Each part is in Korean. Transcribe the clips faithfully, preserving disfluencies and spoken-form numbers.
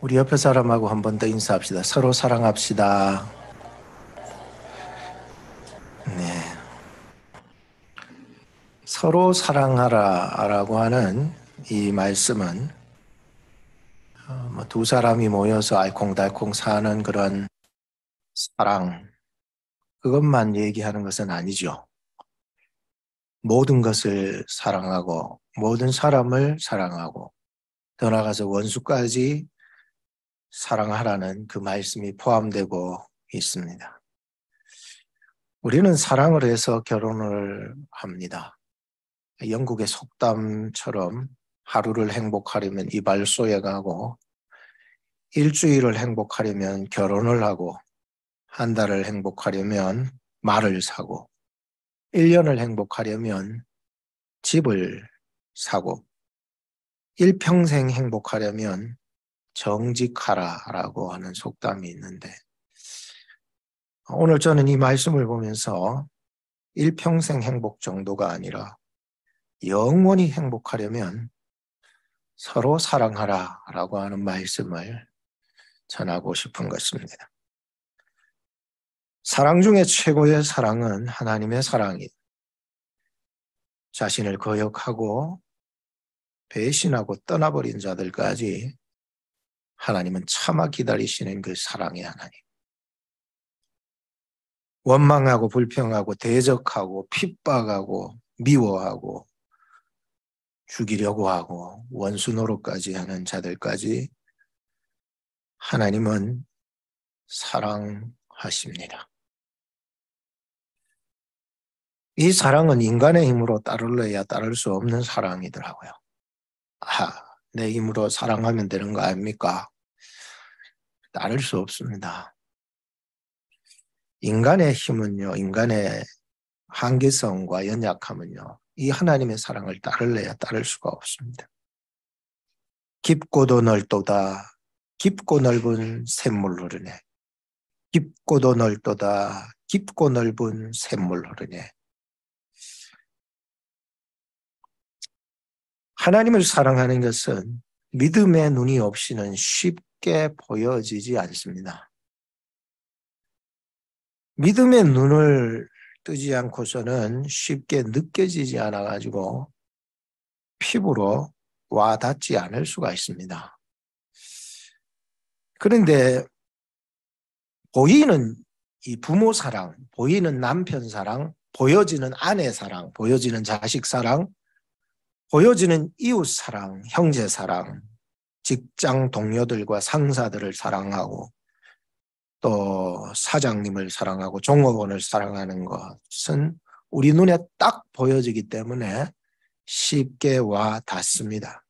우리 옆에 사람하고 한 번 더 인사합시다. 서로 사랑합시다. 네. 서로 사랑하라라고 하는 이 말씀은 어, 뭐두 사람이 모여서 알콩달콩 사는 그런 사랑, 그것만 얘기하는 것은 아니죠. 모든 것을 사랑하고 모든 사람을 사랑하고 더 나아가서 원수까지 사랑하라는 그 말씀이 포함되고 있습니다. 우리는 사랑을 해서 결혼을 합니다. 영국의 속담처럼 하루를 행복하려면 이발소에 가고 일주일을 행복하려면 결혼을 하고 한 달을 행복하려면 말을 사고 일 년을 행복하려면 집을 사고 일평생 행복하려면 정직하라라고 하는 속담이 있는데, 오늘 저는 이 말씀을 보면서 일평생 행복 정도가 아니라 영원히 행복하려면 서로 사랑하라라고 하는 말씀을 전하고 싶은 것입니다. 사랑 중에 최고의 사랑은 하나님의 사랑이, 자신을 거역하고 배신하고 떠나버린 자들까지 하나님은 참아 기다리시는 그 사랑의 하나님. 원망하고 불평하고 대적하고 핍박하고 미워하고 죽이려고 하고 원수 노릇까지 하는 자들까지 하나님은 사랑하십니다. 이 사랑은 인간의 힘으로 따르려야 따를 수 없는 사랑이더라고요. 아, 내 힘으로 사랑하면 되는 거 아닙니까? 따를 수 없습니다. 인간의 힘은요, 인간의 한계성과 연약함은요, 이 하나님의 사랑을 따르려야 따를 수가 없습니다. 깊고도 넓도다, 깊고 넓은 샘물 흐르네. 깊고도 넓도다, 깊고 넓은 샘물 흐르네. 하나님을 사랑하는 것은 믿음의 눈이 없이는 쉽게 보여지지 않습니다. 믿음의 눈을 뜨지 않고서는 쉽게 느껴지지 않아가지고 피부로 와 닿지 않을 수가 있습니다. 그런데 보이는 이 부모 사랑, 보이는 남편 사랑, 보여지는 아내 사랑, 보여지는 자식 사랑, 보여지는 이웃 사랑, 형제 사랑, 직장 동료들과 상사들을 사랑하고 또 사장님을 사랑하고 종업원을 사랑하는 것은 우리 눈에 딱 보여지기 때문에 쉽게 와 닿습니다.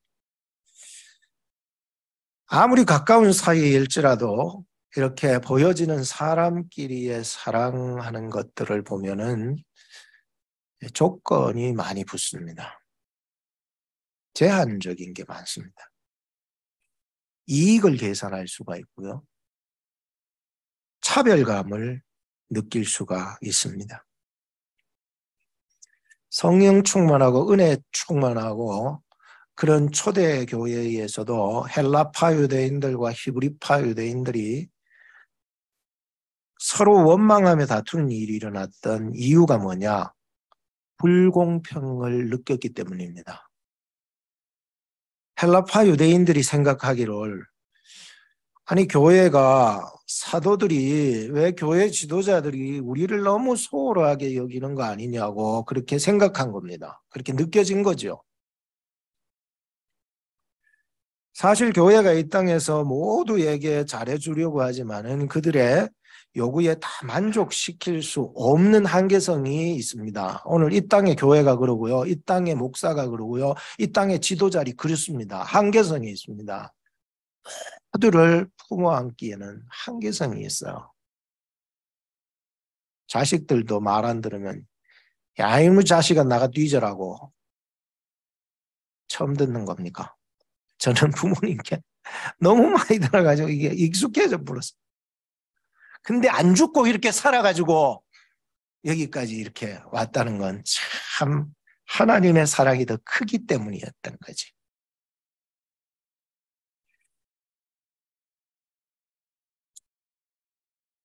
아무리 가까운 사이일지라도 이렇게 보여지는 사람끼리의 사랑하는 것들을 보면은 조건이 많이 붙습니다. 제한적인 게 많습니다. 이익을 계산할 수가 있고요. 차별감을 느낄 수가 있습니다. 성령 충만하고 은혜 충만하고 그런 초대 교회에서도 헬라파 유대인들과 히브리파 유대인들이 서로 원망하며 다투는 일이 일어났던 이유가 뭐냐? 불공평을 느꼈기 때문입니다. 헬라파 유대인들이 생각하기를, 아니 교회가 사도들이 왜 교회 지도자들이 우리를 너무 소홀하게 여기는 거 아니냐고 그렇게 생각한 겁니다. 그렇게 느껴진 거죠. 사실 교회가 이 땅에서 모두에게 잘해주려고 하지만은 그들의 요구에 다 만족시킬 수 없는 한계성이 있습니다. 오늘 이 땅의 교회가 그러고요. 이 땅의 목사가 그러고요. 이 땅의 지도자들이 그렇습니다. 한계성이 있습니다. 그들을 품어 안기에는 한계성이 있어요. 자식들도 말 안 들으면 야 이놈의 자식아 나가 뒤져라고 처음 듣는 겁니까? 저는 부모님께 너무 많이 들어가지고 이게 익숙해져 버렸어요. 근데 안 죽고 이렇게 살아가지고 여기까지 이렇게 왔다는 건 참 하나님의 사랑이 더 크기 때문이었던 거지.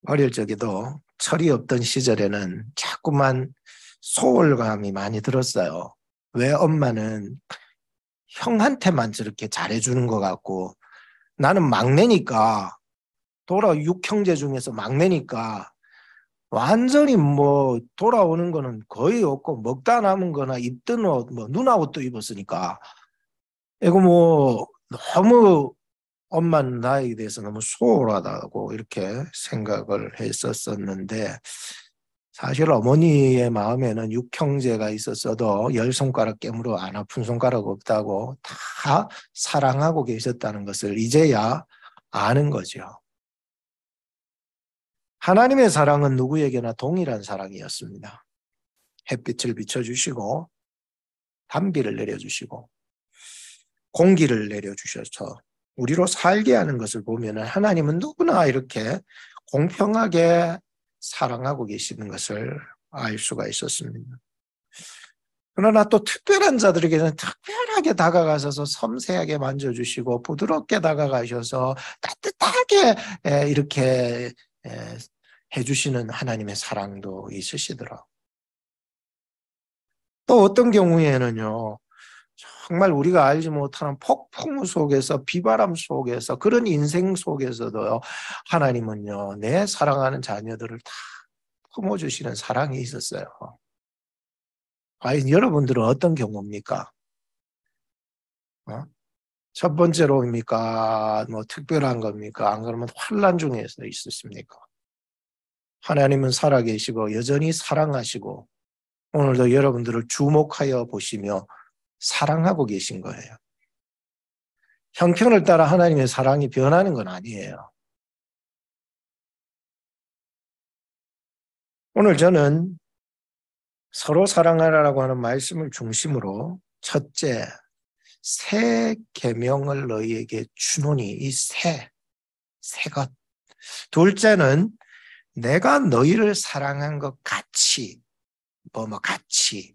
어릴 적에도 철이 없던 시절에는 자꾸만 소홀감이 많이 들었어요. 왜 엄마는 형한테만 저렇게 잘해주는 것 같고 나는 막내니까 돌아 육형제 중에서 막내니까 완전히 뭐 돌아오는 거는 거의 없고 먹다 남은 거나 입던 옷, 뭐 누나 옷도 입었으니까 이거 뭐 너무 엄마는 나에 대해서 너무 소홀하다고 이렇게 생각을 했었었는데 사실 어머니의 마음에는 육형제가 있었어도 열 손가락 깨물어 안 아픈 손가락 없다고 다 사랑하고 계셨다는 것을 이제야 아는 거죠. 하나님의 사랑은 누구에게나 동일한 사랑이었습니다. 햇빛을 비춰주시고 단비를 내려주시고 공기를 내려주셔서 우리로 살게 하는 것을 보면 하나님은 누구나 이렇게 공평하게 사랑하고 계시는 것을 알 수가 있었습니다. 그러나 또 특별한 자들에게는 특별하게 다가가셔서 섬세하게 만져주시고 부드럽게 다가가셔서 따뜻하게 이렇게 해주시는 하나님의 사랑도 있으시더라고요. 또 어떤 경우에는요, 정말 우리가 알지 못하는 폭풍 속에서 비바람 속에서 그런 인생 속에서도요, 하나님은요, 내 사랑하는 자녀들을 다 품어주시는 사랑이 있었어요. 과연 여러분들은 어떤 경우입니까? 어? 첫 번째로입니까? 뭐 특별한 겁니까? 안 그러면 환난 중에서 있으십니까? 하나님은 살아계시고 여전히 사랑하시고 오늘도 여러분들을 주목하여 보시며 사랑하고 계신 거예요. 형편을 따라 하나님의 사랑이 변하는 건 아니에요. 오늘 저는 서로 사랑하라고 하는 말씀을 중심으로 첫째, 새 계명을 너희에게 주노니 이 새, 새 것. 둘째는 내가 너희를 사랑한 것 같이, 뭐 뭐 같이.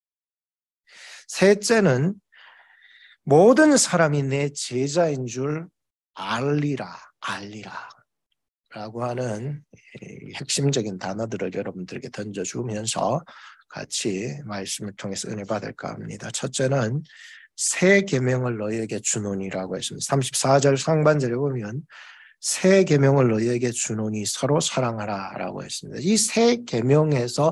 셋째는 모든 사람이 내 제자인 줄 알리라, 알리라 라고 하는 핵심적인 단어들을 여러분들에게 던져주면서 같이 말씀을 통해서 은혜 받을까 합니다. 첫째는 새 계명을 너희에게 주노니라고 했습니다. 삼십사 절 상반절에 보면 새 계명을 너희에게 주노니 서로 사랑하라 라고 했습니다. 이 새 계명에서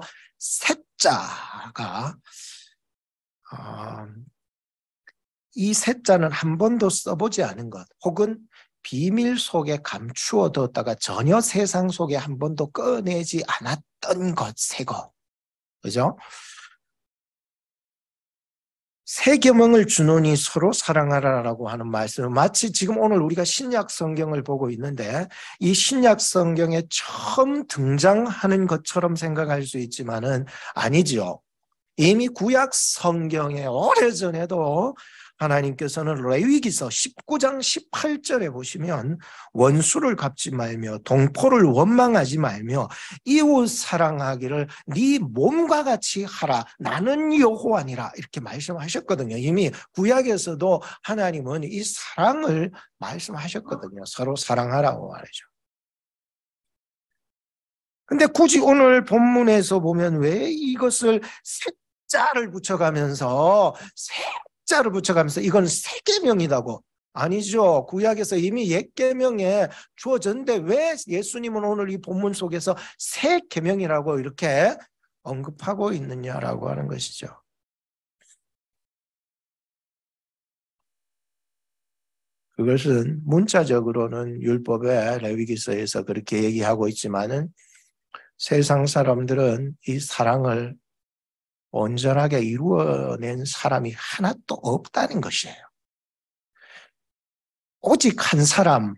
새자가 어, 이 새자는 한 번도 써보지 않은 것 혹은 비밀 속에 감추어 뒀다가 전혀 세상 속에 한 번도 꺼내지 않았던 것, 새 것. 그죠? 새 계명을 주노니 서로 사랑하라라고 하는 말씀은 마치 지금 오늘 우리가 신약 성경을 보고 있는데 이 신약 성경에 처음 등장하는 것처럼 생각할 수 있지만은 아니지요. 이미 구약 성경에 오래전에도 하나님께서는 레위기서 십구 장 십팔 절에 보시면 원수를 갚지 말며 동포를 원망하지 말며 이웃 사랑하기를 네 몸과 같이 하라 나는 여호와니라 이렇게 말씀하셨거든요. 이미 구약에서도 하나님은 이 사랑을 말씀하셨거든요. 서로 사랑하라고 말이죠. 근데 굳이 오늘 본문에서 보면 왜 이것을 색자를 붙여가면서 색자를 붙여가면서 이건 새 계명이라고 아니죠. 구약에서 이미 옛 계명에 주어졌는데 왜 예수님은 오늘 이 본문 속에서 새 계명이라고 이렇게 언급하고 있느냐라고 하는 것이죠. 그것은 문자적으로는 율법의 레위기서에서 그렇게 얘기하고 있지만은 세상 사람들은 이 사랑을 온전하게 이루어낸 사람이 하나도 없다는 것이에요. 오직 한 사람,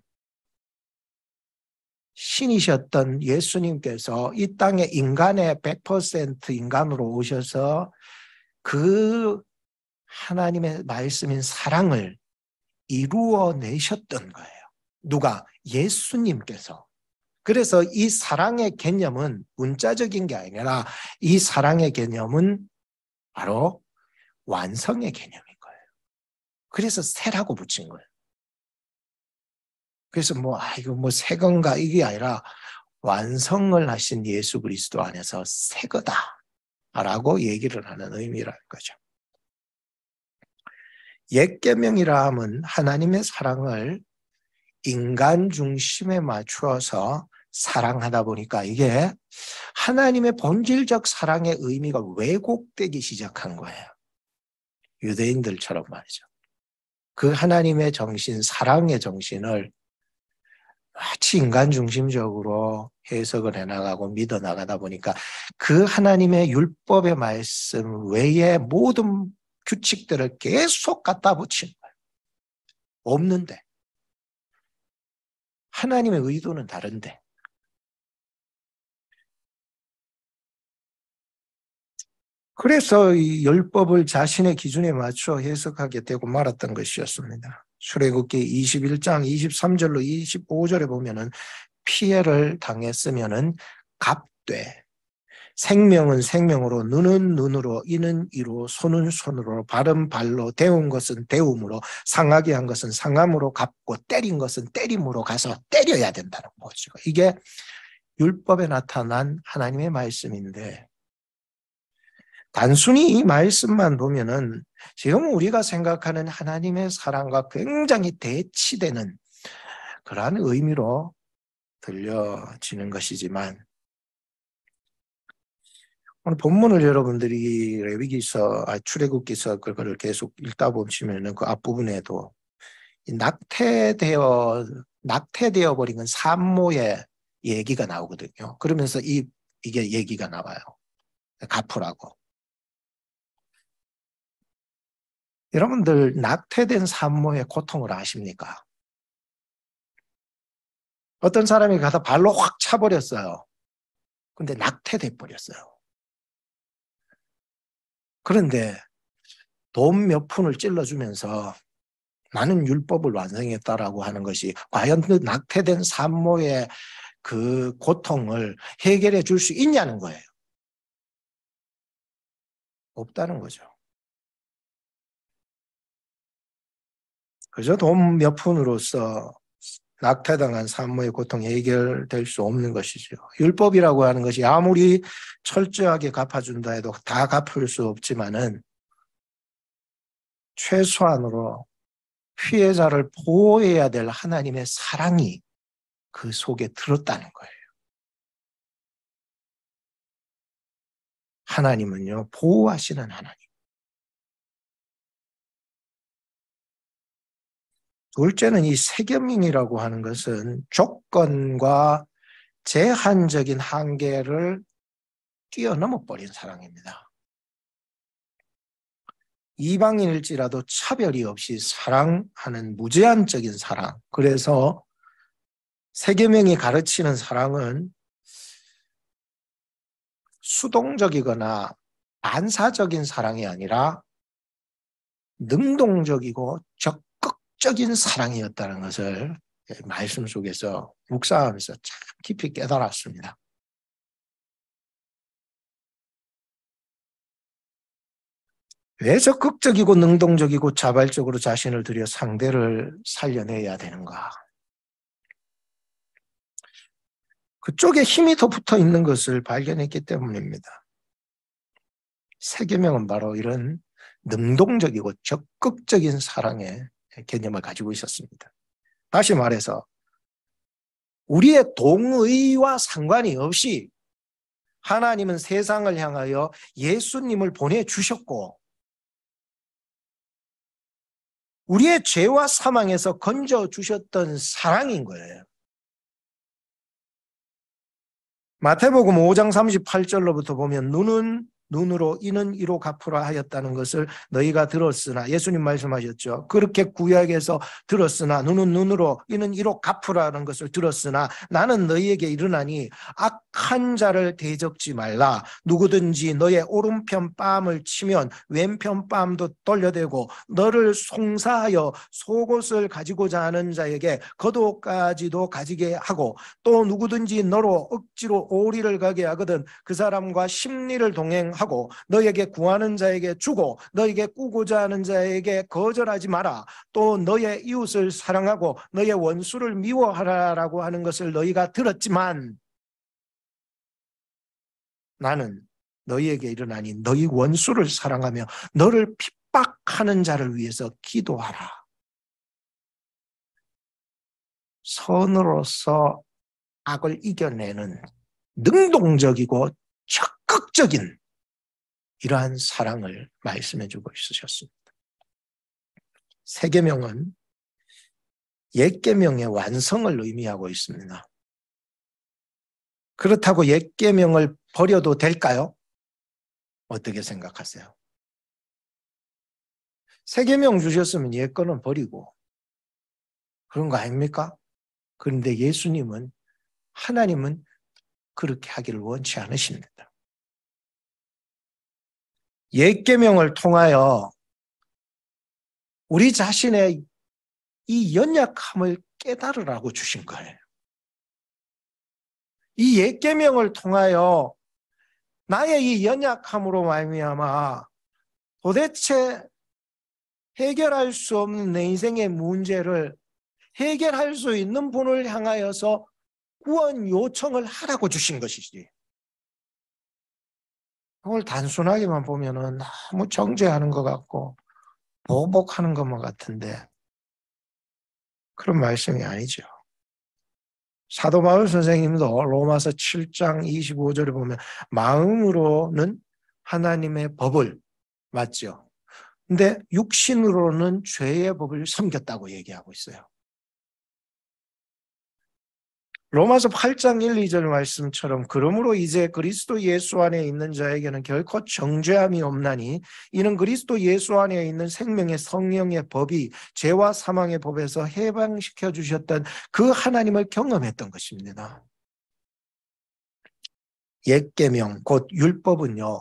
신이셨던 예수님께서 이 땅에 인간의 백 퍼센트 인간으로 오셔서 그 하나님의 말씀인 사랑을 이루어내셨던 거예요. 누가? 예수님께서. 그래서 이 사랑의 개념은 문자적인 게 아니라 이 사랑의 개념은 바로 완성의 개념인 거예요. 그래서 새라고 붙인 거예요. 그래서 뭐, 아, 이거 뭐 새 건가 이게 아니라 완성을 하신 예수 그리스도 안에서 새 거다라고 얘기를 하는 의미라는 거죠. 옛 계명이라 함은 하나님의 사랑을 인간 중심에 맞추어서 사랑하다 보니까 이게 하나님의 본질적 사랑의 의미가 왜곡되기 시작한 거예요. 유대인들처럼 말이죠. 그 하나님의 정신, 사랑의 정신을 마치 인간 중심적으로 해석을 해나가고 믿어나가다 보니까 그 하나님의 율법의 말씀 외에 모든 규칙들을 계속 갖다 붙인 거예요. 없는데. 하나님의 의도는 다른데. 그래서 이 율법을 자신의 기준에 맞춰 해석하게 되고 말았던 것이었습니다. 출애굽기 이십일 장 이십삼 절로 이십오 절에 보면은 피해를 당했으면은 갚되, 생명은 생명으로, 눈은 눈으로, 이는 이로, 손은 손으로, 발은 발로, 데운 것은 데움으로, 상하게 한 것은 상함으로 갚고, 때린 것은 때림으로 가서 때려야 된다는 거죠. 이게 율법에 나타난 하나님의 말씀인데, 단순히 이 말씀만 보면은 지금 우리가 생각하는 하나님의 사랑과 굉장히 대치되는 그러한 의미로 들려지는 것이지만, 오늘 본문을 여러분들이 레위기서, 아, 출애굽기서 그걸 계속 읽다 보시면은 그 앞부분에도 낙태되어 낙태되어 버린 건 산모의 얘기가 나오거든요. 그러면서 이 이게 얘기가 나와요. 갚으라고. 여러분들 낙태된 산모의 고통을 아십니까? 어떤 사람이 가서 발로 확 차버렸어요. 근데 낙태돼 버렸어요. 그런데 돈 몇 푼을 찔러주면서 나는 율법을 완성했다라고 하는 것이 과연 그 낙태된 산모의 그 고통을 해결해 줄 수 있냐는 거예요. 없다는 거죠. 그저 돈 몇 푼으로서 낙태당한 산모의 고통이 해결될 수 없는 것이죠. 율법이라고 하는 것이 아무리 철저하게 갚아준다 해도 다 갚을 수 없지만은 최소한으로 피해자를 보호해야 될 하나님의 사랑이 그 속에 들었다는 거예요. 하나님은요, 보호하시는 하나님. 둘째는 이 세계명이라고 하는 것은 조건과 제한적인 한계를 뛰어넘어 버린 사랑입니다. 이방인일지라도 차별이 없이 사랑하는 무제한적인 사랑. 그래서 세계명이 가르치는 사랑은 수동적이거나 반사적인 사랑이 아니라 능동적이고 적극적인 사랑이었다는 것을 말씀 속에서 묵상하면서 참 깊이 깨달았습니다. 왜 적극적이고 능동적이고 자발적으로 자신을 들여 상대를 살려내야 되는가? 그쪽에 힘이 더 붙어 있는 것을 발견했기 때문입니다. 세계명은 바로 이런 능동적이고 적극적인 사랑의 개념을 가지고 있었습니다. 다시 말해서 우리의 동의와 상관이 없이 하나님은 세상을 향하여 예수님을 보내주셨고 우리의 죄와 사망에서 건져주셨던 사랑인 거예요. 마태복음 오 장 삼십팔 절로부터 보면 눈은 눈으로 이는 이로 갚으라 하였다는 것을 너희가 들었으나 예수님 말씀하셨죠. 그렇게 구약에서 들었으나 눈은 눈으로 이는 이로 갚으라는 것을 들었으나 나는 너희에게 이르나니 악한 자를 대적지 말라. 누구든지 너의 오른편 뺨을 치면 왼편 뺨도 돌려대고 너를 송사하여 속옷을 가지고자 하는 자에게 겉옷까지도 가지게 하고 또 누구든지 너로 억지로 오리를 가게 하거든 그 사람과 십리를 동행 하고 너에게 구하는 자에게 주고 너에게 꾸고자 하는 자에게 거절하지 마라. 또 너의 이웃을 사랑하고 너의 원수를 미워하라라고 하는 것을 너희가 들었지만 나는 너희에게 일어나니 너희 원수를 사랑하며 너를 핍박하는 자를 위해서 기도하라. 선으로서 악을 이겨내는 능동적이고 적극적인 이러한 사랑을 말씀해 주고 있으셨습니다. 새 계명은 옛 계명의 완성을 의미하고 있습니다. 그렇다고 옛 계명을 버려도 될까요? 어떻게 생각하세요? 새 계명 주셨으면 옛 거는 버리고 그런 거 아닙니까? 그런데 예수님은, 하나님은 그렇게 하기를 원치 않으십니다. 옛 계명을 통하여 우리 자신의 이 연약함을 깨달으라고 주신 거예요. 이 옛 계명을 통하여 나의 이 연약함으로 말미암아 도대체 해결할 수 없는 내 인생의 문제를 해결할 수 있는 분을 향하여서 구원 요청을 하라고 주신 것이지. 그걸 단순하게만 보면은 너무 정죄하는 것 같고 보복하는 것만 같은데 그런 말씀이 아니죠. 사도 바울 선생님도 로마서 칠 장 이십오 절에 보면 마음으로는 하나님의 법을, 맞죠? 근데 육신으로는 죄의 법을 섬겼다고 얘기하고 있어요. 로마서 팔 장 일, 이 절 말씀처럼 그러므로 이제 그리스도 예수 안에 있는 자에게는 결코 정죄함이 없나니 이는 그리스도 예수 안에 있는 생명의 성령의 법이 죄와 사망의 법에서 해방시켜 주셨던 그 하나님을 경험했던 것입니다. 옛 계명 곧 율법은요,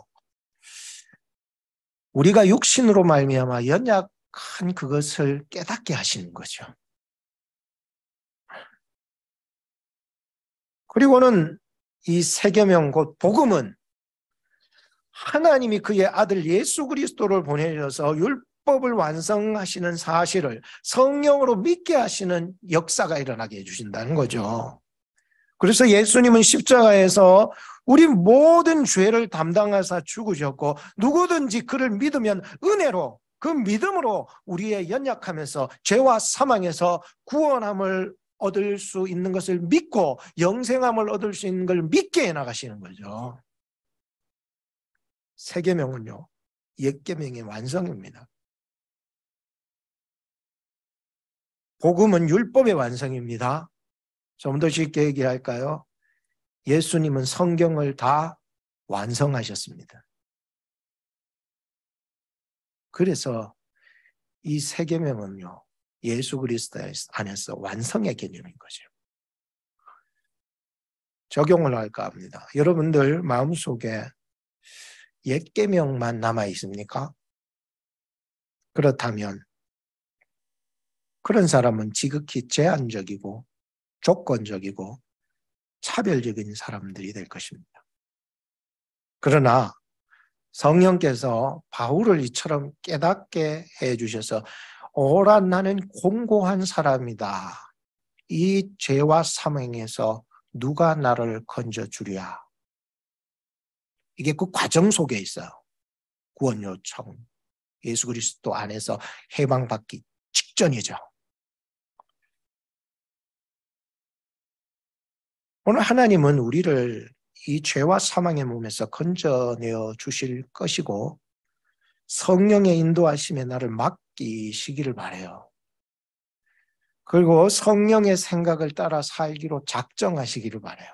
우리가 육신으로 말미암아 연약한 그것을 깨닫게 하시는 거죠. 그리고는 이 새 계명 곧 복음은 하나님이 그의 아들 예수 그리스도를 보내셔서 율법을 완성하시는 사실을 성령으로 믿게 하시는 역사가 일어나게 해주신다는 거죠. 그래서 예수님은 십자가에서 우리 모든 죄를 담당하사 죽으셨고 누구든지 그를 믿으면 은혜로, 그 믿음으로 우리의 연약함에서 죄와 사망에서 구원함을 얻을 수 있는 것을 믿고 영생함을 얻을 수 있는 걸 믿게 해나가시는 거죠. 새 계명은요, 옛 계명의 완성입니다. 복음은 율법의 완성입니다. 좀 더 쉽게 얘기할까요? 예수님은 성경을 다 완성하셨습니다. 그래서 이 새 계명은요, 예수 그리스도 안에서 완성의 개념인 거죠. 적용을 할까 합니다. 여러분들 마음속에 옛 계명만 남아 있습니까? 그렇다면 그런 사람은 지극히 제한적이고 조건적이고 차별적인 사람들이 될 것입니다. 그러나 성령께서 바울을 이처럼 깨닫게 해주셔서 오라 나는 공고한 사람이다. 이 죄와 사망에서 누가 나를 건져주랴. 이게 그 과정 속에 있어요. 구원 요청. 예수 그리스도 안에서 해방받기 직전이죠. 오늘 하나님은 우리를 이 죄와 사망의 몸에서 건져내어 주실 것이고 성령의 인도하심에 나를 맡기시기를 바라요. 그리고 성령의 생각을 따라 살기로 작정하시기를 바라요.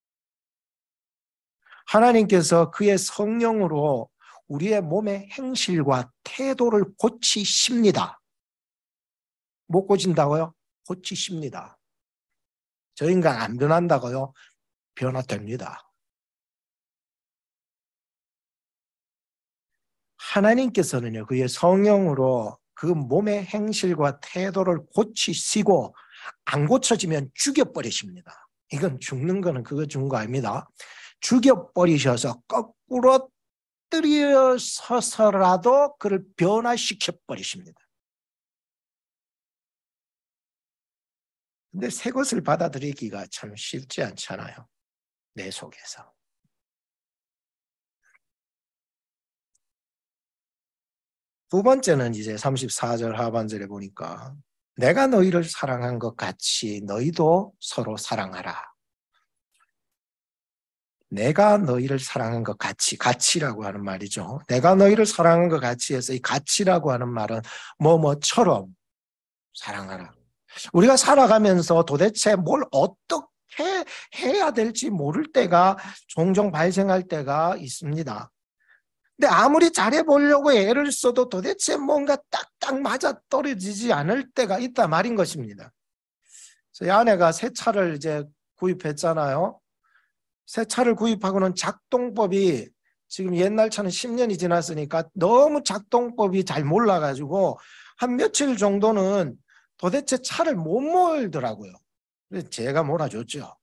하나님께서 그의 성령으로 우리의 몸의 행실과 태도를 고치십니다. 못 고친다고요? 고치십니다. 저 인간 안 변한다고요? 변화됩니다. 하나님께서는요, 그의 성령으로 그 몸의 행실과 태도를 고치시고 안 고쳐지면 죽여버리십니다. 이건 죽는 거는 그거 죽는 거 아닙니다. 죽여버리셔서 거꾸로 떨어서서라도 그를 변화시켜버리십니다. 근데 새 것을 받아들이기가 참 쉽지 않잖아요. 내 속에서. 두 번째는 이제 삼십사 절 하반절에 보니까 내가 너희를 사랑한 것 같이 너희도 서로 사랑하라. 내가 너희를 사랑한 것 같이, 같이라고 하는 말이죠. 내가 너희를 사랑한 것 같이 해서 이 같이라고 하는 말은 뭐뭐처럼 사랑하라. 우리가 살아가면서 도대체 뭘 어떻게 해야 될지 모를 때가 종종 발생할 때가 있습니다. 근데 아무리 잘해보려고 애를 써도 도대체 뭔가 딱딱 맞아 떨어지지 않을 때가 있다 말인 것입니다. 저희 아내가 새 차를 이제 구입했잖아요. 새 차를 구입하고는 작동법이 지금 옛날 차는 십 년이 지났으니까 너무 작동법이 잘 몰라가지고 한 며칠 정도는 도대체 차를 못 몰더라고요. 그래서 제가 몰아줬죠.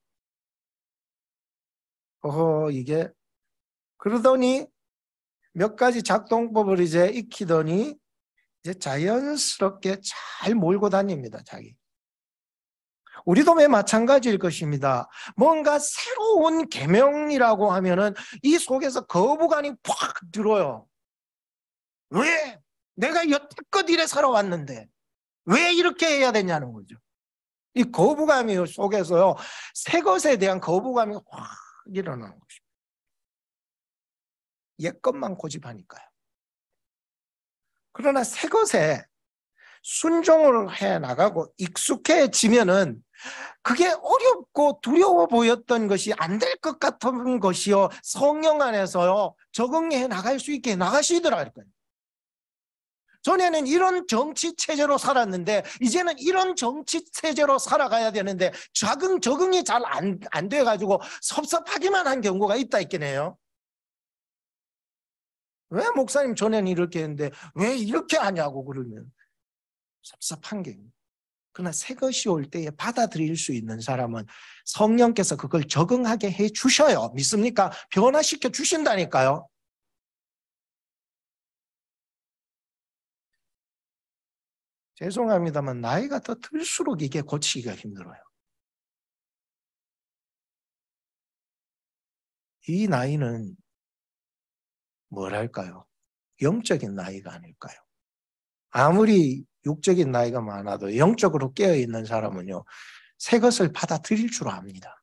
어허, 이게 그러더니 몇 가지 작동법을 이제 익히더니 이제 자연스럽게 잘 몰고 다닙니다, 자기. 우리도 매 마찬가지일 것입니다. 뭔가 새로운 계명이라고 하면은 이 속에서 거부감이 팍 들어요. 왜? 내가 여태껏 이래 살아왔는데 왜 이렇게 해야 되냐는 거죠. 이 거부감이 속에서요, 새 것에 대한 거부감이 확 일어나는 것입니다. 옛것만 고집하니까요. 그러나 새 것에 순종을 해 나가고 익숙해지면은 그게 어렵고 두려워 보였던 것이 안 될 것 같은 것이요, 성령 안에서요 적응해 나갈 수 있게 나가시더라고요. 전에는 이런 정치 체제로 살았는데 이제는 이런 정치 체제로 살아가야 되는데 적응, 적응이 잘 안, 안 돼가지고 섭섭하기만 한 경우가 있다 있겠네요. 왜 목사님 전에는 이렇게 했는데 왜 이렇게 하냐고 그러면 섭섭한 게. 그러나 새 것이 올 때에 받아들일 수 있는 사람은 성령께서 그걸 적응하게 해 주셔요. 믿습니까? 변화시켜 주신다니까요. 죄송합니다만 나이가 더 들수록 이게 고치기가 힘들어요. 이 나이는 뭐랄까요? 영적인 나이가 아닐까요? 아무리 육적인 나이가 많아도 영적으로 깨어있는 사람은요, 새 것을 받아들일 줄 압니다.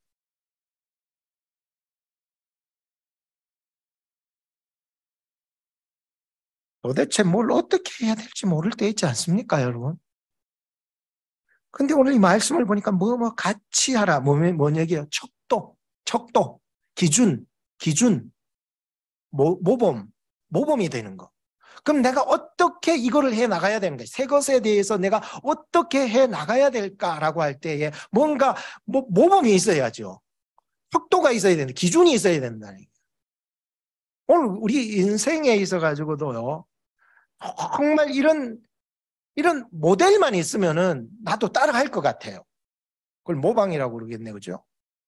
도대체 뭘 어떻게 해야 될지 모를 때 있지 않습니까, 여러분? 근데 오늘 이 말씀을 보니까 뭐, 뭐, 같이 하라. 뭐, 뭔 얘기예요? 척도, 척도, 기준, 기준, 모, 모범, 모범이 되는 거. 그럼 내가 어떻게 이거를 해 나가야 되는가? 새 것에 대해서 내가 어떻게 해 나가야 될까라고 할 때에 뭔가 뭐, 모범이 있어야죠. 척도가 있어야 되는데, 기준이 있어야 된다는 얘기예요. 오늘 우리 인생에 있어 가지고도요, 정말 이런 이런 모델만 있으면은 나도 따라할 것 같아요. 그걸 모방이라고 그러겠네, 그죠?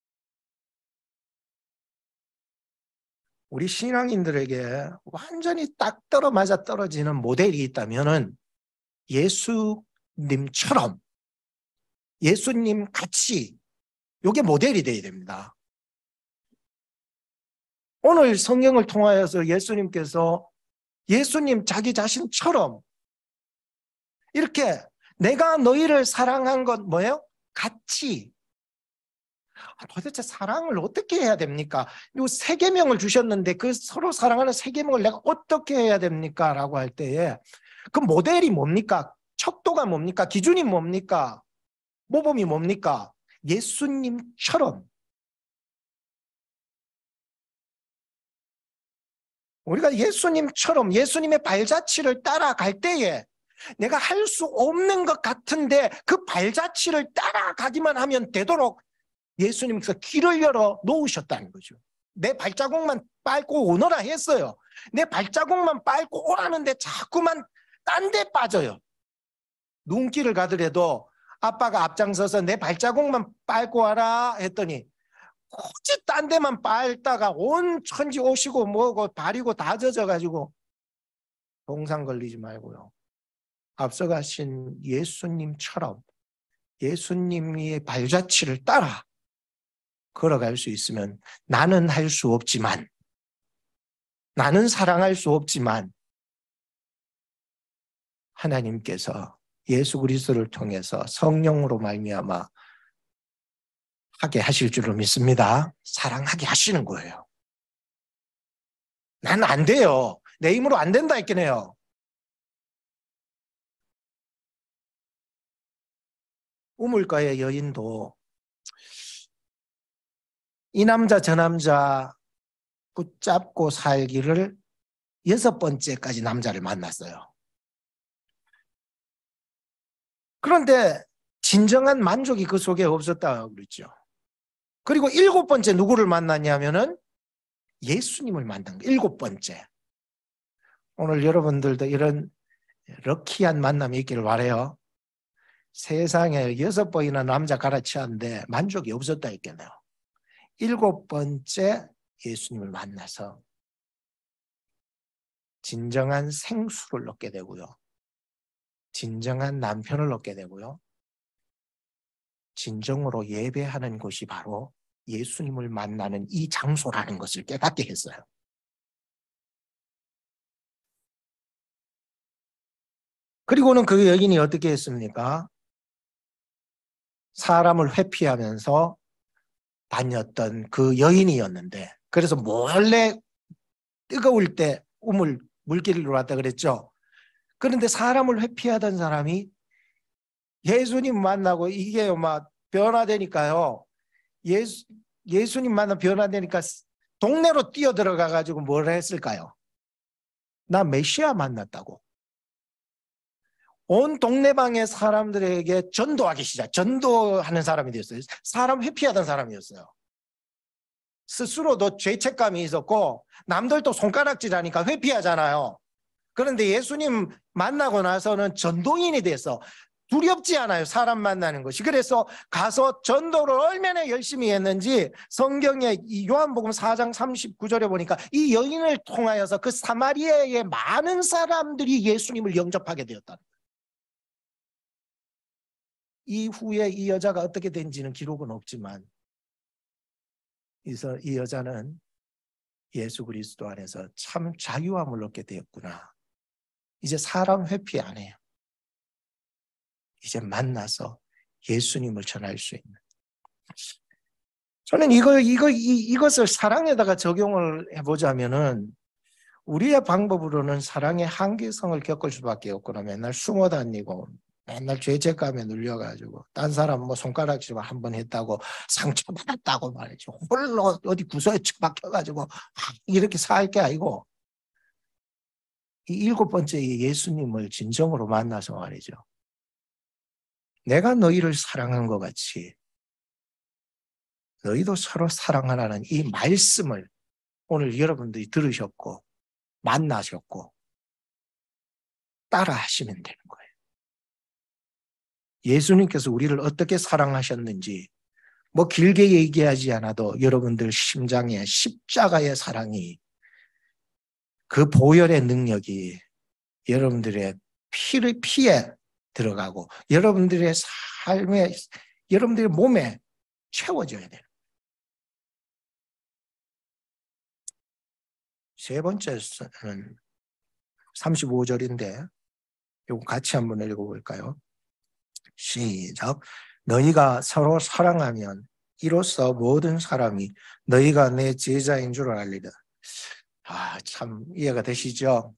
우리 신앙인들에게 완전히 딱 떨어 맞아 떨어지는 모델이 있다면은 예수님처럼, 예수님 같이, 이게 모델이 돼야 됩니다. 오늘 성경을 통하여서 예수님께서 예수님 자기 자신처럼 이렇게 내가 너희를 사랑한 것 뭐예요? 같이. 도대체 사랑을 어떻게 해야 됩니까? 이 세 계명을 주셨는데 그 서로 사랑하는 세 계명을 내가 어떻게 해야 됩니까? 라고 할 때에 그 모델이 뭡니까? 척도가 뭡니까? 기준이 뭡니까? 모범이 뭡니까? 예수님처럼. 우리가 예수님처럼 예수님의 발자취를 따라갈 때에 내가 할 수 없는 것 같은데 그 발자취를 따라가기만 하면 되도록 예수님께서 길을 열어 놓으셨다는 거죠. 내 발자국만 밟고 오너라 했어요. 내 발자국만 밟고 오라는데 자꾸만 딴 데 빠져요. 눈길을 가더라도 아빠가 앞장서서 내 발자국만 밟고 와라 했더니 굳이 딴 데만 밟다가 온 천지 오시고 뭐고 발이고 다 젖어가지고 동상 걸리지 말고요. 앞서가신 예수님처럼 예수님의 발자취를 따라 걸어갈 수 있으면 나는 할 수 없지만, 나는 사랑할 수 없지만 하나님께서 예수 그리스도를 통해서 성령으로 말미암아 하게 하실 줄로 믿습니다. 사랑하게 하시는 거예요. 난 안 돼요. 내 힘으로 안 된다 했겠네요. 우물가의 여인도 이 남자 저 남자 붙잡고 살기를 여섯 번째까지 남자를 만났어요. 그런데 진정한 만족이 그 속에 없었다고 그랬죠. 그리고 일곱 번째 누구를 만났냐면은 예수님을 만난 거예요. 일곱 번째. 오늘 여러분들도 이런 럭키한 만남이 있기를 바라요. 세상에 여섯 번이나 남자 갈아치웠는데 만족이 없었다 했겠네요. 일곱 번째 예수님을 만나서 진정한 생수를 얻게 되고요. 진정한 남편을 얻게 되고요. 진정으로 예배하는 곳이 바로 예수님을 만나는 이 장소라는 것을 깨닫게 했어요. 그리고는 그 여인이 어떻게 했습니까? 사람을 회피하면서 다녔던 그 여인이었는데, 그래서 몰래 뜨거울 때 우물 물길로 왔다 그랬죠. 그런데 사람을 회피하던 사람이 예수님 만나고 이게 막 변화되니까요. 예수, 예수님 만나 변화되니까 동네로 뛰어 들어가 가지고 뭘 했을까요? 나 메시아 만났다고. 온 동네방의 사람들에게 전도하기 시작. 전도하는 사람이 됐어요. 사람 회피하던 사람이었어요. 스스로도 죄책감이 있었고 남들도 손가락질하니까 회피하잖아요. 그런데 예수님 만나고 나서는 전도인이 돼서 두렵지 않아요. 사람 만나는 것이. 그래서 가서 전도를 얼마나 열심히 했는지 성경에 이 요한복음 사 장 삼십구 절에 보니까 이 여인을 통하여서 그 사마리아의 많은 사람들이 예수님을 영접하게 되었다. 이후에 이 여자가 어떻게 된지는 기록은 없지만 그래서 이 여자는 예수 그리스도 안에서 참 자유함을 얻게 되었구나. 이제 사람 회피 안 해요. 이제 만나서 예수님을 전할 수 있는. 저는 이거, 이거, 이, 이것을 사랑에다가 적용을 해보자면은 우리의 방법으로는 사랑의 한계성을 겪을 수밖에 없구나. 맨날 숨어 다니고 맨날 죄책감에 눌려가지고 딴 사람 뭐 손가락질 한번 했다고 상처받았다고 말이죠. 홀로 어디 구석에 처박혀가지고 이렇게 살 게 아니고 이 일곱 번째 예수님을 진정으로 만나서 말이죠. 내가 너희를 사랑한 것 같이 너희도 서로 사랑하라는 이 말씀을 오늘 여러분들이 들으셨고 만나셨고 따라 하시면 되는 거예요. 예수님께서 우리를 어떻게 사랑하셨는지 뭐 길게 얘기하지 않아도 여러분들 심장에 십자가의 사랑이 그 보혈의 능력이 여러분들의 피를 피에 들어가고 여러분들의 삶에 여러분들의 몸에 채워져야 돼요. 세 번째는 삼십오 절인데 이거 같이 한번 읽어볼까요? 시작. 너희가 서로 사랑하면 이로써 모든 사람이 너희가 내 제자인 줄 알리라. 아, 참 이해가 되시죠?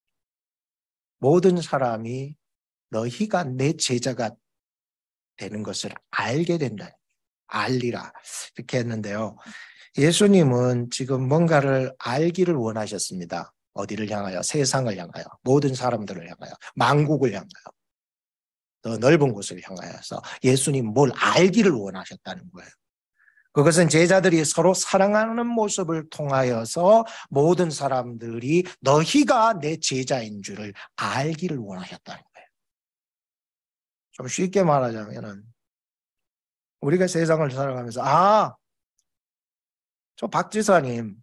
모든 사람이 너희가 내 제자가 되는 것을 알게 된다. 알리라. 이렇게 했는데요. 예수님은 지금 뭔가를 알기를 원하셨습니다. 어디를 향하여? 세상을 향하여, 모든 사람들을 향하여, 만국을 향하여, 더 넓은 곳을 향하여서 예수님 뭘 알기를 원하셨다는 거예요. 그것은 제자들이 서로 사랑하는 모습을 통하여서 모든 사람들이 너희가 내 제자인 줄을 알기를 원하셨다는 거예요. 좀 쉽게 말하자면은 우리가 세상을 살아가면서 아, 저 박 지사님,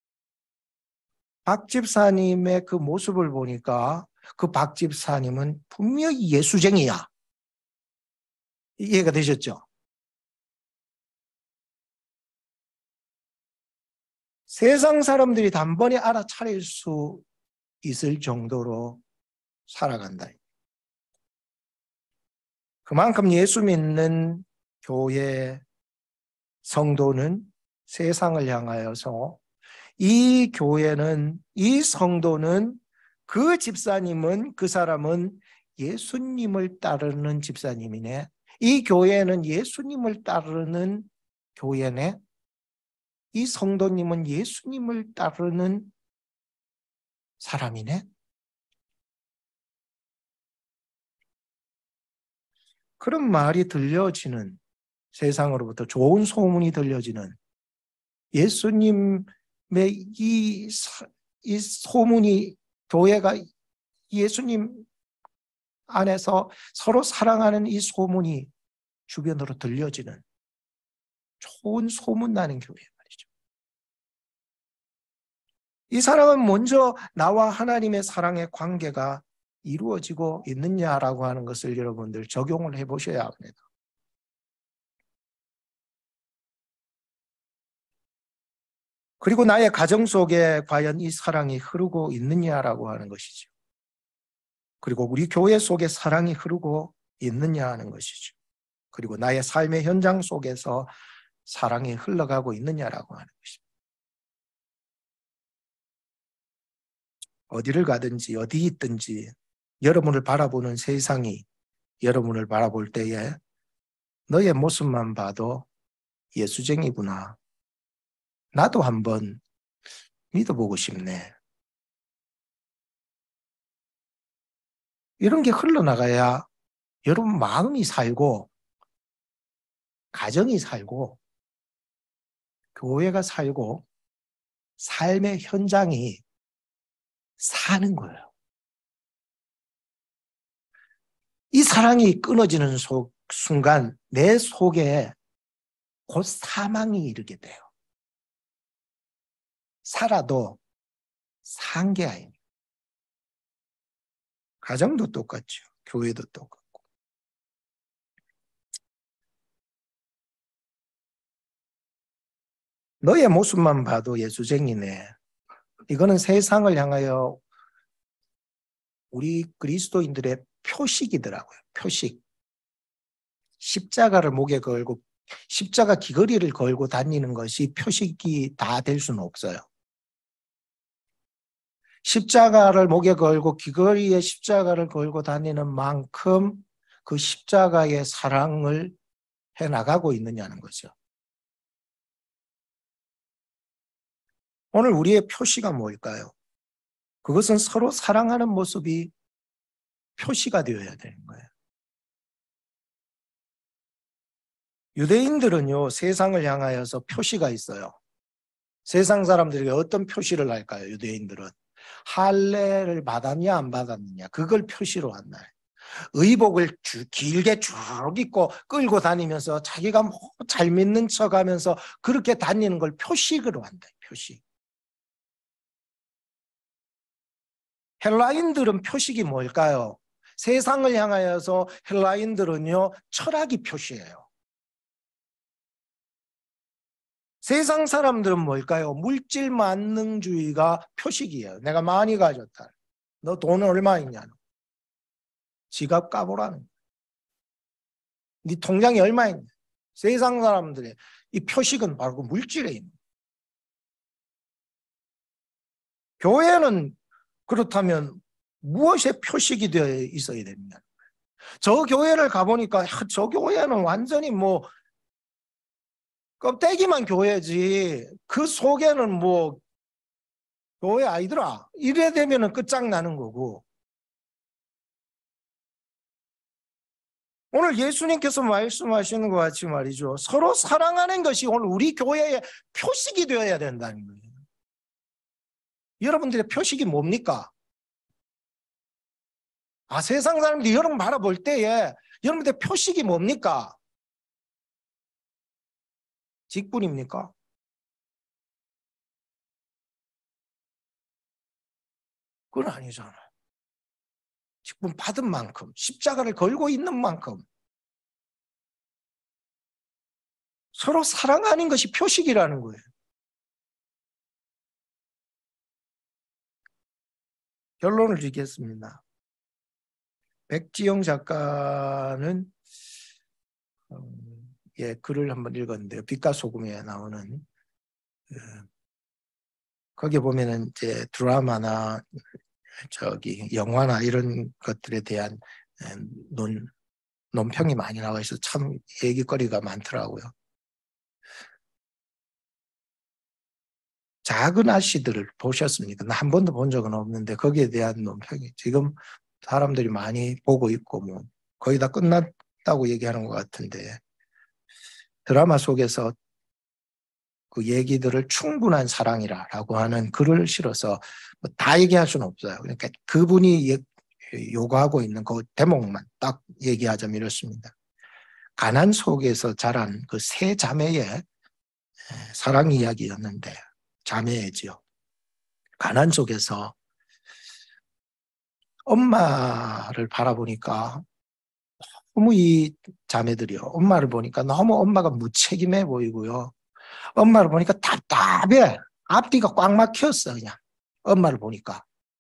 박 집사님의 그 모습을 보니까 그 박 집사님은 분명히 예수쟁이야. 이해가 되셨죠? 세상 사람들이 단번에 알아차릴 수 있을 정도로 살아간다. 그만큼 예수 믿는 교회 성도는 세상을 향하여서 이 교회는, 이 성도는, 그 집사님은, 그 사람은 예수님을 따르는 집사님이네. 이 교회는 예수님을 따르는 교회네. 이 성도님은 예수님을 따르는 사람이네. 그런 말이 들려지는, 세상으로부터 좋은 소문이 들려지는 예수님의 이, 이 소문이, 교회가 예수님 안에서 서로 사랑하는 이 소문이 주변으로 들려지는 좋은 소문 나는 교회 말이죠. 이 사람은 먼저 나와 하나님의 사랑의 관계가 이루어지고 있느냐라고 하는 것을 여러분들 적용을 해보셔야 합니다. 그리고 나의 가정 속에 과연 이 사랑이 흐르고 있느냐라고 하는 것이죠. 그리고 우리 교회 속에 사랑이 흐르고 있느냐 하는 것이죠. 그리고 나의 삶의 현장 속에서 사랑이 흘러가고 있느냐라고 하는 것입니다. 어디를 가든지 어디 있든지 여러분을 바라보는 세상이 여러분을 바라볼 때에 너의 모습만 봐도 예수쟁이구나. 나도 한번 믿어보고 싶네. 이런 게 흘러나가야 여러분 마음이 살고 가정이 살고 교회가 살고 삶의 현장이 사는 거예요. 이 사랑이 끊어지는 속, 순간 내 속에 곧 사망이 이르게 돼요. 살아도 산 게 아닙니다. 가정도 똑같죠. 교회도 똑같고. 너의 모습만 봐도 예수쟁이네. 이거는 세상을 향하여 우리 그리스도인들의 표식이더라고요. 표식. 십자가를 목에 걸고 십자가 귀걸이를 걸고 다니는 것이 표식이 다 될 수는 없어요. 십자가를 목에 걸고 귀걸이에 십자가를 걸고 다니는 만큼 그 십자가의 사랑을 해나가고 있느냐는 거죠. 오늘 우리의 표시가 뭘까요? 그것은 서로 사랑하는 모습이 표시가 되어야 되는 거예요. 유대인들은요, 세상을 향하여서 표시가 있어요. 세상 사람들에게 어떤 표시를 할까요? 유대인들은 할례를 받았냐 안 받았느냐 그걸 표시로 한다. 의복을 주, 길게 쭉 입고 끌고 다니면서 자기가 뭐 잘 믿는 척하면서 그렇게 다니는 걸 표식으로 한다. 표식. 헬라인들은 표식이 뭘까요? 세상을 향하여서 헬라인들은요 철학이 표시예요. 세상 사람들은 뭘까요? 물질 만능주의가 표식이에요. 내가 많이 가졌다. 너 돈 얼마 있냐? 지갑 까보라는 거야. 네 통장에 얼마 있냐? 세상 사람들의 이 표식은 바로 그 물질에 있는 거예요. 교회는 그렇다면 무엇에 표식이 되어 있어야 됩니까? 저 교회를 가보니까 야, 저 교회는 완전히 뭐 껍데기만 교회지 그 속에는 뭐 교회 아니더라. 이래 되면은 끝장나는 거고. 오늘 예수님께서 말씀하시는 것 같이 말이죠. 서로 사랑하는 것이 오늘 우리 교회의 표식이 되어야 된다는 거예요. 여러분들의 표식이 뭡니까? 아, 세상 사람들이 여러분 바라볼 때에 여러분들의 표식이 뭡니까? 직분입니까? 그건 아니잖아요. 직분 받은 만큼, 십자가를 걸고 있는 만큼 서로 사랑하는 것이 표식이라는 거예요. 결론을 짓겠습니다. 백지영 작가는 예, 글을 한번 읽었는데요. 빛과 소금에 나오는 거기 보면은 이제 드라마나 저기 영화나 이런 것들에 대한 논 논평이 많이 나와 있어서 참 얘기거리가 많더라고요. 작은 아씨들을 보셨습니까? 나 한 번도 본 적은 없는데 거기에 대한 논평이 지금 사람들이 많이 보고 있고 뭐 거의 다 끝났다고 얘기하는 것 같은데 드라마 속에서 그 얘기들을 충분한 사랑이라고 하는 글을 실어서 다 얘기할 수는 없어요. 그러니까 그분이 요구하고 있는 그 대목만 딱 얘기하자면 이렇습니다. 가난 속에서 자란 그 세 자매의 사랑 이야기였는데 자매지요. 가난 속에서 엄마를 바라보니까 너무 이 자매들이요. 엄마를 보니까 너무 엄마가 무책임해 보이고요. 엄마를 보니까 답답해. 앞뒤가 꽉 막혔어 그냥. 엄마를 보니까.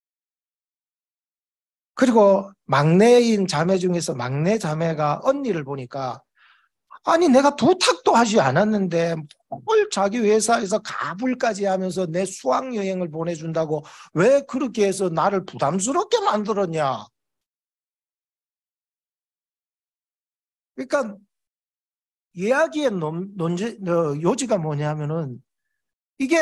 그리고 막내인 자매 중에서 막내 자매가 언니를 보니까 아니 내가 부탁도 하지 않았는데 뭘 자기 회사에서 가불까지 하면서 내 수학여행을 보내준다고 왜 그렇게 해서 나를 부담스럽게 만들었냐. 그러니까 이야기의 논, 논제, 요지가 뭐냐면은 이게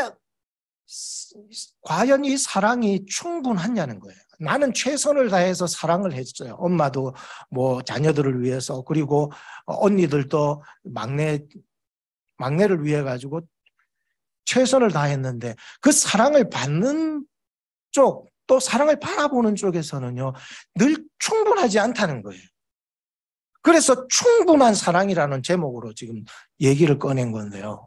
과연 이 사랑이 충분하냐는 거예요. 나는 최선을 다해서 사랑을 했어요. 엄마도 뭐 자녀들을 위해서 그리고 언니들도 막내 막내를 위해 가지고 최선을 다했는데 그 사랑을 받는 쪽 또 사랑을 바라보는 쪽에서는요 늘 충분하지 않다는 거예요. 그래서 충분한 사랑이라는 제목으로 지금 얘기를 꺼낸 건데요.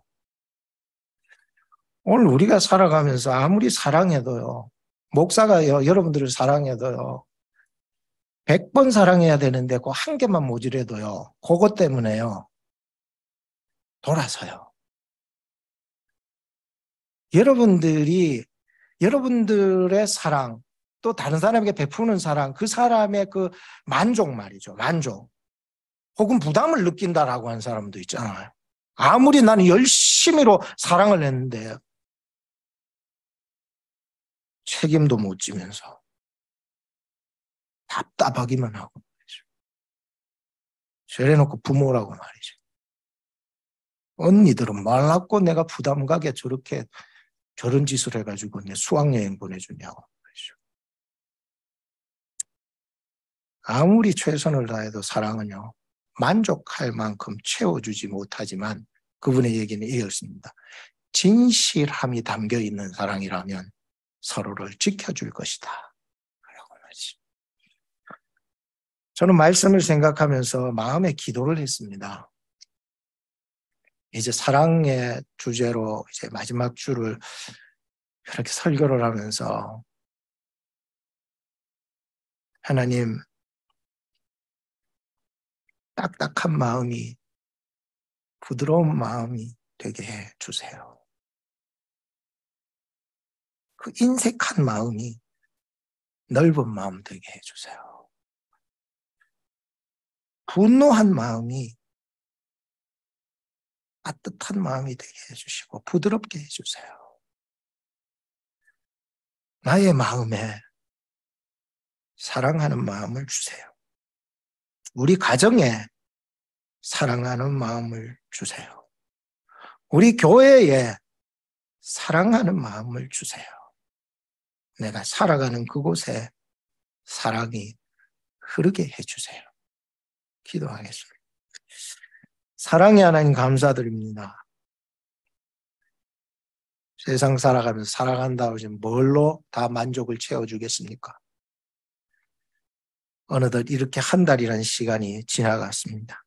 오늘 우리가 살아가면서 아무리 사랑해도요, 목사가요, 여러분들을 사랑해도요, 백 번 사랑해야 되는데 그 한 개만 모자라도요, 그것 때문에요, 돌아서요. 여러분들이, 여러분들의 사랑, 또 다른 사람에게 베푸는 사랑, 그 사람의 그 만족 말이죠, 만족. 혹은 부담을 느낀다라고 하는 사람도 있잖아요. 아무리 나는 열심히로 사랑을 했는데, 책임도 못 지면서 답답하기만 하고 말이죠. 저래놓고 부모라고 말이죠. 언니들은 말랐고 내가 부담 가게 저렇게 저런 짓을 해가지고 내 수학여행 보내주냐고 말이죠. 아무리 최선을 다해도 사랑은요 만족할 만큼 채워주지 못하지만 그분의 얘기는 이었습니다. 진실함이 담겨있는 사랑이라면 서로를 지켜줄 것이다 라고 말이죠. 저는 말씀을 생각하면서 마음에 기도를 했습니다. 이제 사랑의 주제로 이제 마지막 주를 이렇게 설교를 하면서 하나님 딱딱한 마음이 부드러운 마음이 되게 해 주세요. 그 인색한 마음이 넓은 마음 되게 해 주세요. 분노한 마음이 따뜻한 마음이 되게 해주시고 부드럽게 해주세요. 나의 마음에 사랑하는 마음을 주세요. 우리 가정에 사랑하는 마음을 주세요. 우리 교회에 사랑하는 마음을 주세요. 내가 살아가는 그곳에 사랑이 흐르게 해주세요. 기도하겠습니다. 사랑의 하나님 감사드립니다. 세상 살아가면서 살아간다고 지금 뭘로 다 만족을 채워주겠습니까? 어느덧 이렇게 한 달이라는 시간이 지나갔습니다.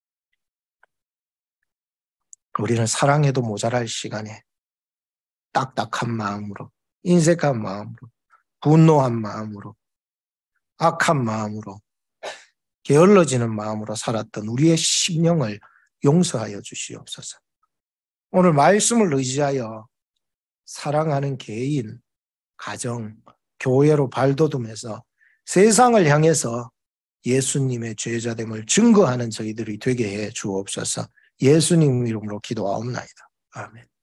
우리는 사랑해도 모자랄 시간에 딱딱한 마음으로, 인색한 마음으로, 분노한 마음으로, 악한 마음으로, 게을러지는 마음으로 살았던 우리의 심령을 용서하여 주시옵소서. 오늘 말씀을 의지하여 사랑하는 개인, 가정, 교회로 발돋움해서 세상을 향해서 예수님의 제자됨을 증거하는 저희들이 되게 해 주옵소서. 예수님 이름으로 기도하옵나이다. 아멘.